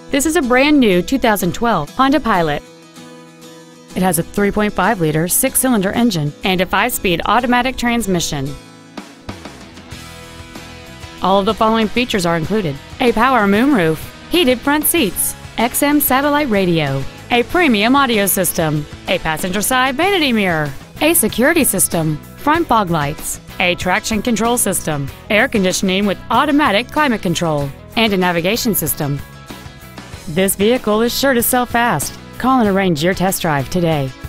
This is a brand new 2012 Honda Pilot. It has a 3.5-liter six-cylinder engine and a 5-speed automatic transmission. All of the following features are included: a power moonroof, heated front seats, XM satellite radio, a premium audio system, a passenger side vanity mirror, a security system, front fog lights, a traction control system, air conditioning with automatic climate control, and a navigation system. This vehicle is sure to sell fast. Call and arrange your test drive today.